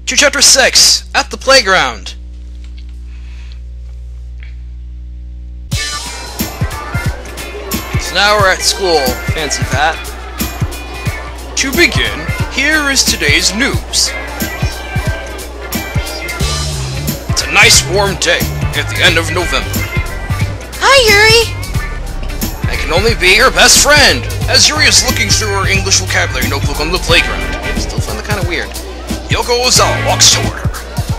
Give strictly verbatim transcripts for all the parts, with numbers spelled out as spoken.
to Chapter six, At the Playground. So now we're at school, Fancy Pat. To begin, here is today's news. It's a nice warm day at the end of November. Hi, Yuri! I can only be your best friend, as Yuri is looking through her English vocabulary notebook on the playground. I still find that kind of weird. Yoko Ozawa walks toward her.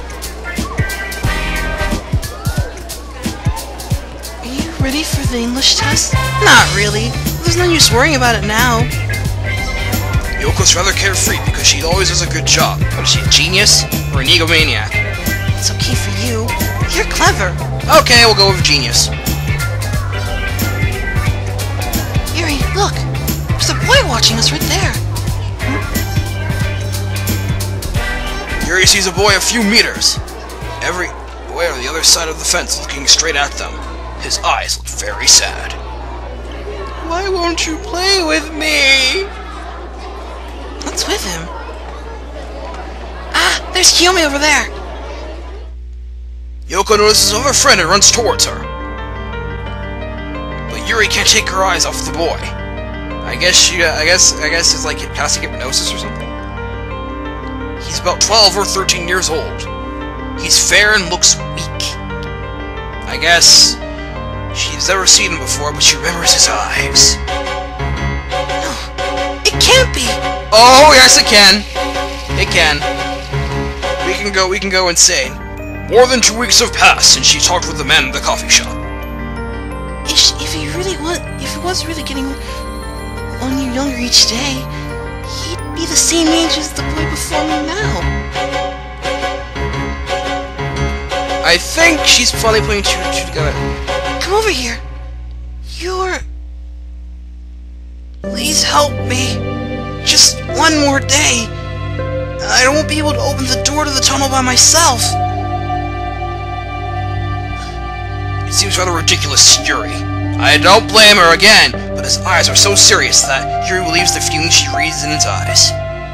Are you ready for the English test? Not really. There's no use worrying about it now. Yoko's rather carefree because she always does a good job. What is she, a genius? Or an egomaniac? It's okay for you. You're clever. Okay, we'll go with genius. Yuri, look! There's a boy watching us right there. Yuri sees a boy a few meters. Every boy on the other side of the fence looking straight at them. His eyes look very sad. Why won't you play with me? What's with him? Ah, there's Kiyomi over there. Yoko notices another friend and runs towards her. But Yuri can't take her eyes off the boy. I guess she, uh, I guess, I guess it's like casting hypnosis or something. He's about twelve or thirteen years old. He's fair and looks weak. I guess she's never seen him before, but she remembers his eyes. No, it can't be. Oh yes, it can. It can. We can go. We can go insane. More than two weeks have passed since she talked with the man in the coffee shop. If, if he really was, if he was really getting on you younger each day, he'd be the same age as the boy before me now. I think she's finally putting two and two together. Come over here. You're... Please help me. Just one more day. I won't be able to open the door to the tunnel by myself. It seems rather ridiculous to Yuri. I don't blame her again, but his eyes are so serious that Yuri believes the feelings she reads in his eyes.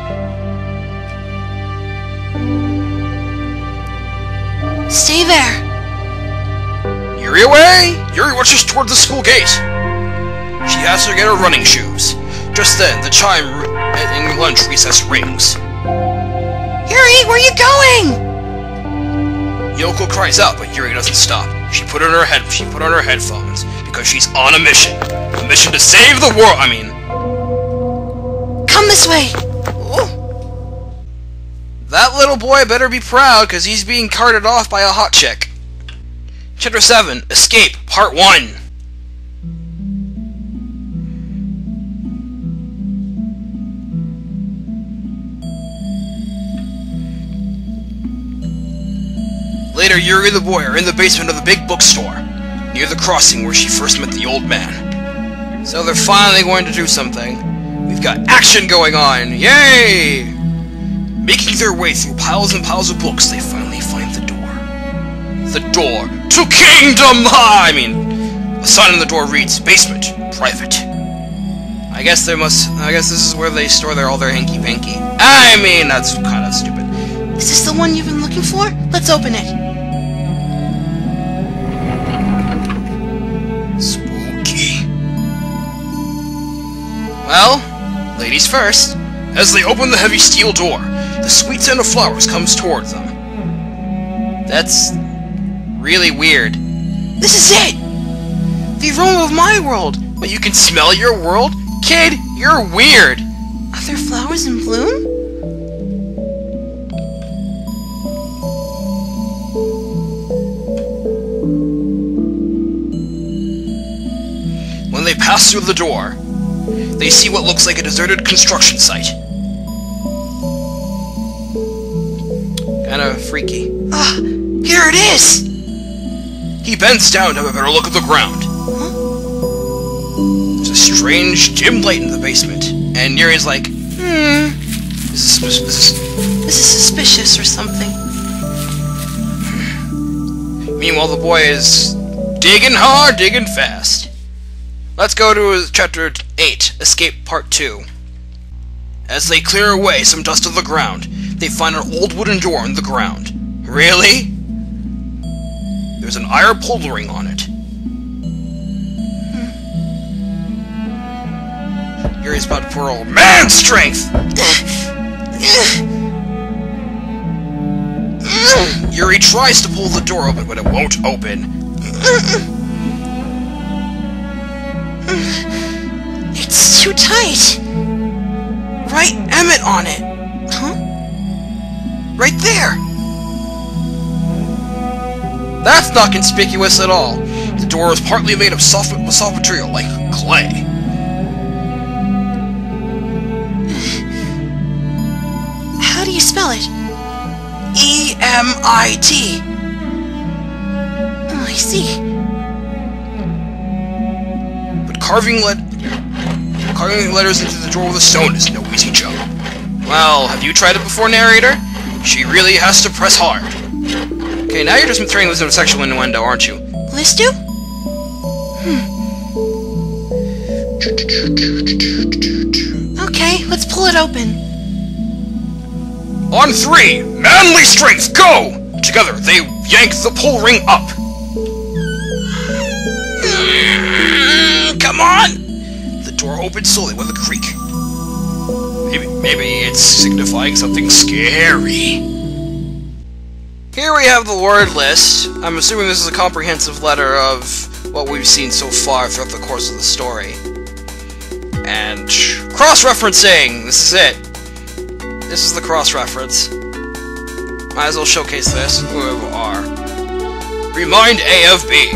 Stay there. Yuri away! Yuri rushes toward the school gate. She has to get her running shoes. Just then, the chime in lunch recess rings. Yuri, where are you going? Yoko cries out, but Yuri doesn't stop. She put on her head. She put on her headphones because she's on a mission. A mission to save the world. I mean, come this way. Ooh. That little boy better be proud, because he's being carted off by a hot chick. Chapter seven, Escape, Part one. Later, Yuri and the boy are in the basement of the big bookstore, near the crossing where she first met the old man. So they're finally going to do something. We've got action going on! Yay! Making their way through piles and piles of books, they finally find the door. The door to Kingdom High! I mean, a sign on the door reads, Basement, Private. I guess they must, I guess this is where they store their, all their hanky-panky. I mean, that's kind of stupid. Is this the one you've been looking for? Let's open it. Spooky. Well, ladies first. As they open the heavy steel door, the sweet scent of flowers comes towards them. That's really weird. This is it! The aroma of my world! But you can smell your world? Kid, you're weird! Are there flowers in bloom? When they pass through the door, they see what looks like a deserted construction site. Kinda freaky. Ah, here it is! He bends down to have a better look at the ground. Huh? There's a strange dim light in the basement, and Yuri's like, hmm, this is, this is, this is suspicious or something. Meanwhile, the boy is digging hard, digging fast. Let's go to Chapter eight, Escape Part two. As they clear away some dust of the ground, they find an old wooden door in the ground. Really? There's an iron pull ring on it. Hmm. Yuri's about to pour old man strength! Yuri tries to pull the door open, but it won't open. It's too tight. Write EMIT on it. Huh? Right there. That's not conspicuous at all. The door is partly made of soft, soft material, like clay. How do you spell it? E M I T. Oh, I see. But carving let carving letters into the door with a stone is no easy job. Well, have you tried it before, narrator? She really has to press hard. Okay, now you're just turning this into a sexual innuendo, aren't you? Let's do? Hmm. Okay, let's pull it open. On three, manly strength, go! Together, they yank the pull ring up. Come on! The door opens slowly with a creak. Maybe, maybe it's signifying something scary. Here we have the word list. I'm assuming this is a comprehensive letter of what we've seen so far throughout the course of the story. And cross-referencing! This is it. This is the cross-reference. Might as well showcase this. Whoever are. Remind A of B.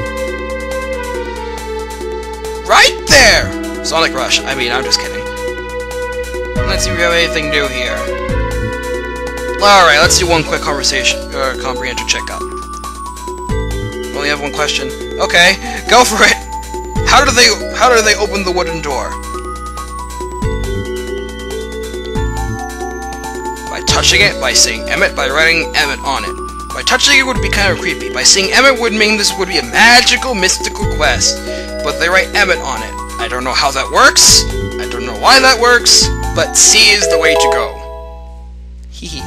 Right there! Sonic Rush. I mean, I'm just kidding. Let's see if we have anything new here. Alright, let's do one quick conversation, or uh, comprehension checkup. We only have one question. Okay, go for it! How do they, how do they open the wooden door? By touching it, by saying EMIT, by writing EMIT on it. By touching it would be kind of creepy. By saying EMIT would mean this would be a magical, mystical quest. But they write EMIT on it. I don't know how that works. I don't know why that works. But C is the way to go. Hehe.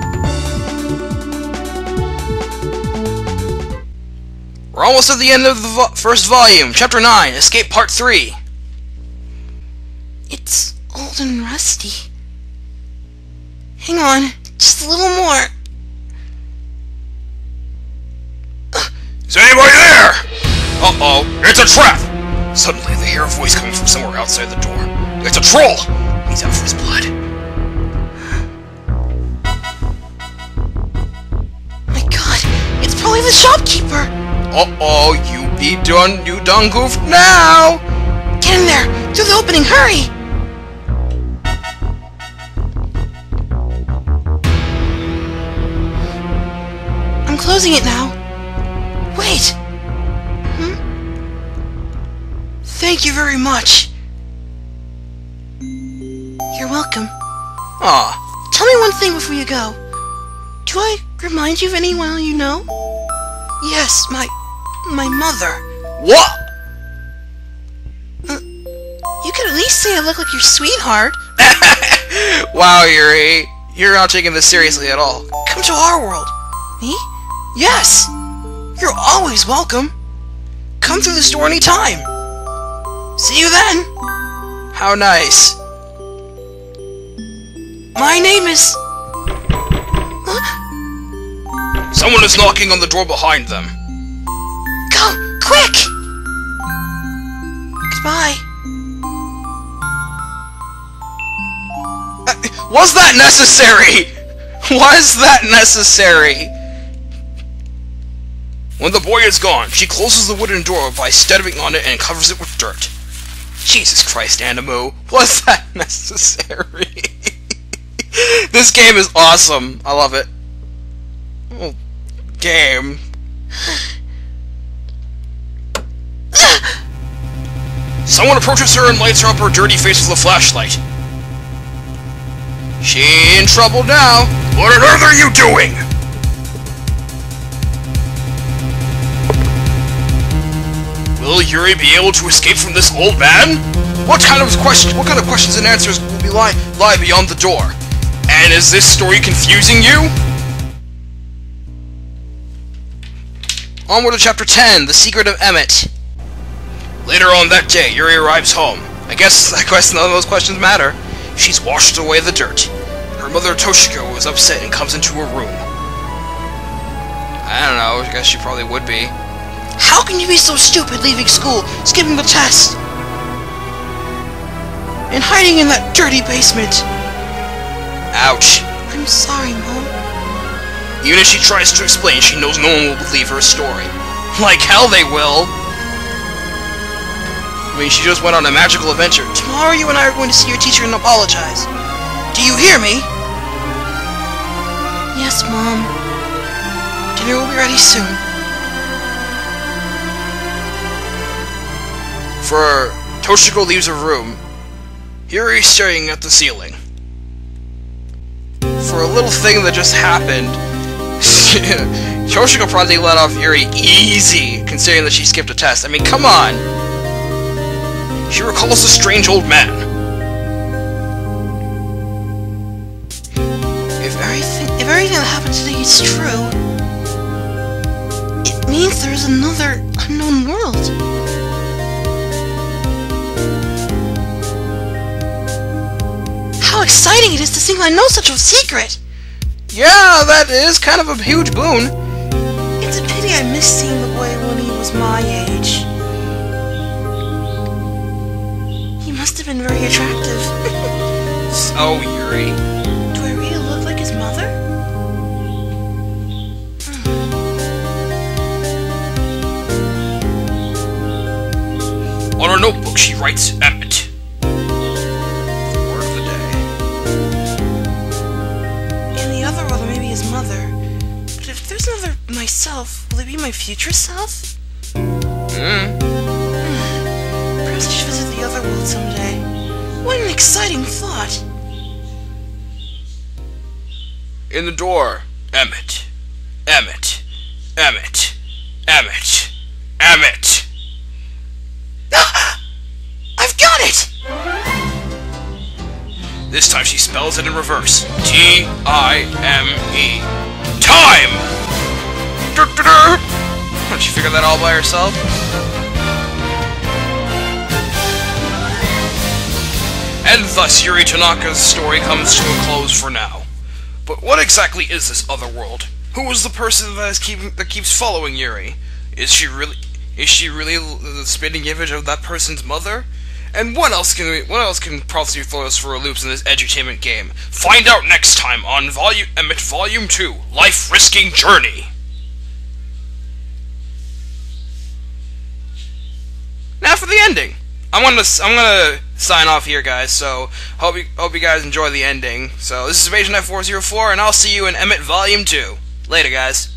We're almost at the end of the vo first volume. Chapter nine, Escape Part three. It's old and rusty. Hang on, just a little more. Is anybody there? Uh-oh, it's a trap! Suddenly, they hear a voice coming from somewhere outside the door. It's a troll! He's out for his blood. My god, it's probably the shopkeeper! Uh-oh, you be done, you done goofed now! Get in there! Through the opening, hurry! I'm closing it now. Wait! Hmm? Thank you very much. You're welcome. Aw. Tell me one thing before you go. Do I remind you of anyone you know? Yes, my... my mother. What? Uh, you could at least say I look like your sweetheart. Wow, Yuri. You're not taking this seriously at all. Come to our world. Me? Yes! You're always welcome. Come through the store anytime. See you then. How nice. My name is... Huh? Someone is knocking on the door behind them. Go! Quick! Goodbye. Uh, was that necessary? Was that necessary? When the boy is gone, she closes the wooden door by stepping on it and covers it with dirt. Jesus Christ, Animu. Was that necessary? This game is awesome. I love it. Oh, game. Someone approaches her and lights her up her dirty face with a flashlight. She in trouble now. What on earth are you doing? Will Yuri be able to escape from this old man? What kind of question? What kind of questions and answers will be lie lie beyond the door? And is this story confusing you? Onward to Chapter ten, The Secret of EMIT. Later on that day, Yuri arrives home. I guess I guess none of those questions matter. She's washed away the dirt. Her mother Toshiko is upset and comes into her room. I don't know, I guess she probably would be. How can you be so stupid leaving school, skipping the test, and hiding in that dirty basement? Ouch. I'm sorry, Mom. Even if she tries to explain, she knows no one will believe her story. Like hell they will! I mean, she just went on a magical adventure. Tomorrow you and I are going to see your teacher and apologize. Do you hear me? Yes, Mom. Dinner will be ready soon. For Toshiko leaves her room, Yuri is staring at the ceiling. For a little thing that just happened, Toshiko probably let off Yuri easy, considering that she skipped a test. I mean, come on! She recalls a strange old man. If everything, if everything that happened today is true, it means there is another unknown world. How exciting it is to think I know such a secret! Yeah, that is kind of a huge boon. It's a pity I missed seeing the boy when he was my age. He must have been very attractive. So, Yuri. Do I really look like his mother? On her notebook, she writes EMIT. Word of the day. In the other world, maybe his mother. But if there's another myself, will it be my future self? Hmm. Perhaps I should visit the other world someday. What an exciting thought! In the door, EMIT. EMIT. EMIT. EMIT. EMIT. I've got it! This time she spells it in reverse. T I M E. Time! Don't she figure that all by herself? And thus Yuri Tanaka's story comes to a close for now. But what exactly is this other world? Who is the person that is keeping that keeps following Yuri? Is she really is she really the spitting image of that person's mother? And what else can we, what else can possibly throw us for a loops in this edutainment game? Find out next time on Volume EMIT Volume two, Life-Risking Journey. Now for the ending. I'm gonna I'm gonna sign off here, guys. So hope you hope you guys enjoy the ending. So this is Invasion Knight four oh four, and I'll see you in EMIT Volume two. Later, guys.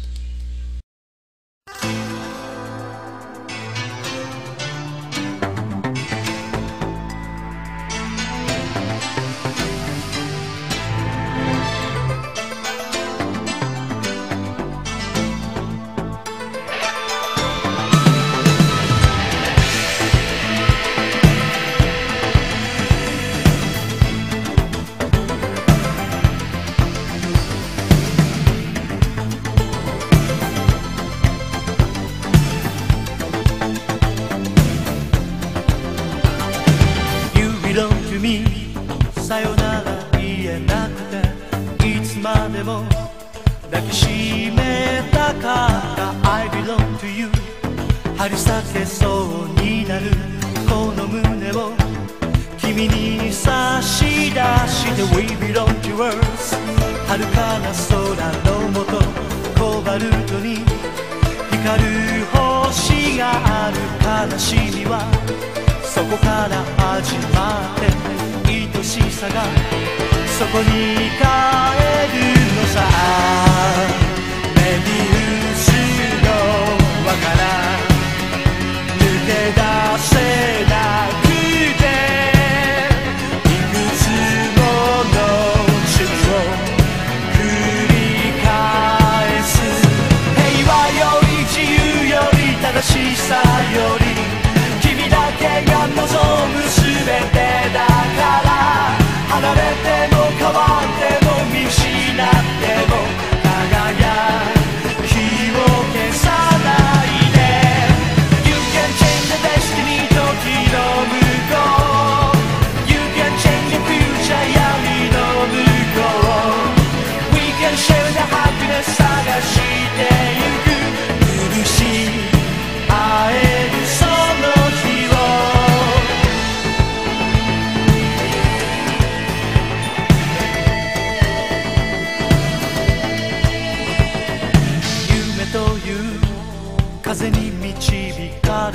You さよなら言えなくていつまでも抱きしめたかった I belong to you 張り裂けそうになるこの胸を君に差し出して We belong to us 遥かな空のもとコバルトに光る星がある悲しみはそこから始まって愛しさがそこに帰るのさメビウスの輪から抜け出せなくていくつもの週を繰り返す平和より自由より正しさより君だけが望む全てだから離れても変わっても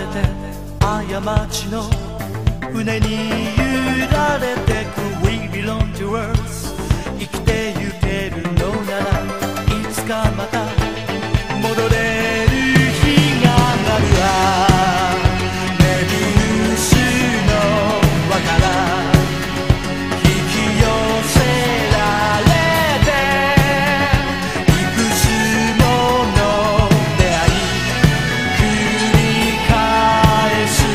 れて過ちの船に揺られてく We belong to Earth 生きてゆけるのならいつかまた戻れる日があるわメビウスの輪から引き寄せられていくつもの出会い繰り返す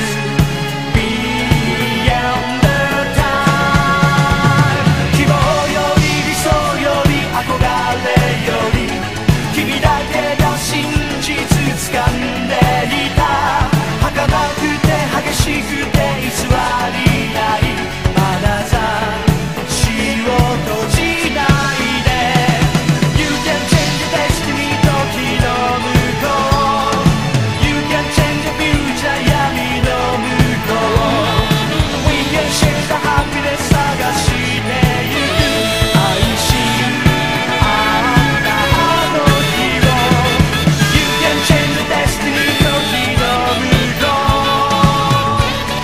Beyond the time 希望より理想より憧れより君だけが真実掴んでいた儚くて激しくて偽りないまださ死を閉じないで You can change the destiny 時の向こう You can change the future 闇の向こう We can share the happiness 探してゆく愛しあったあの日を You can change the destiny 時の向こう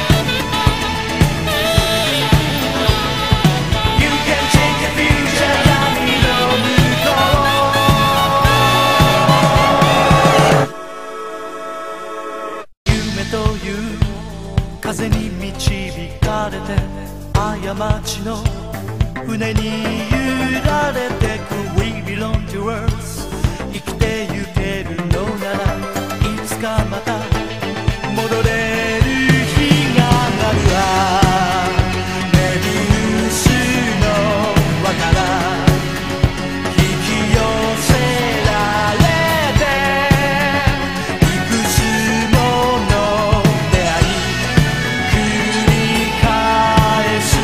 You can change the future 闇の向こう夢という風に導かれて過ちの船に揺られてく We belong to Earth 生きてゆけるのならいつかまた戻れる日があるわメビウスの輪から引き寄せられていくつもの出会い繰り返す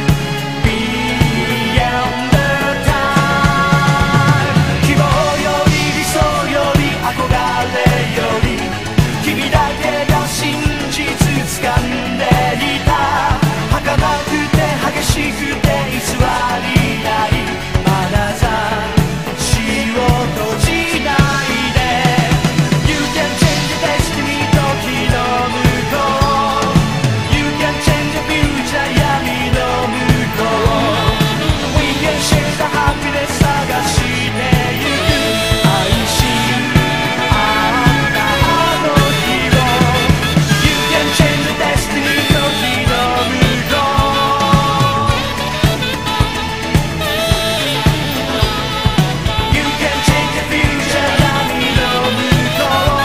Beyond the time 希望より理想より憧れより君だけが真実掴んでいた儚くて激しくて偽りないまださ死を閉じないで You can change the destiny 時の向こう You can change the future 闇の向こう We can share the happiness 探してゆく愛しあったあの日を You can change the destiny 時の向こう You can change the future 闇の向こう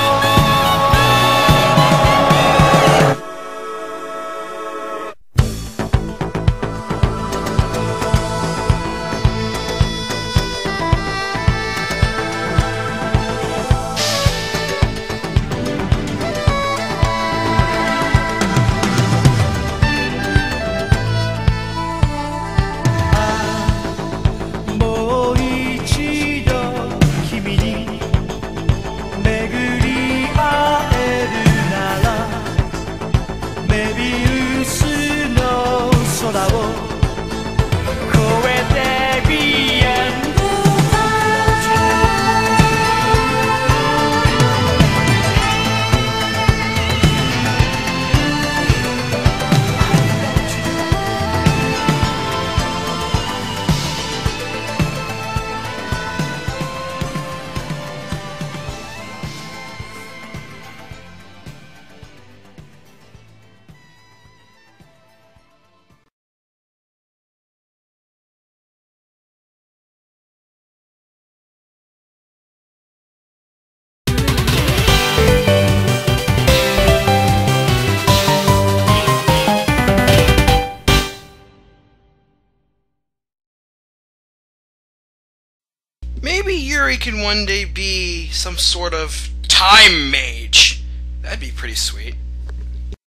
もう一度君に巡り会えるならメビウスの空を越えて Beyond the Maybe Yuri can one day be some sort of time mage. That'd be pretty sweet.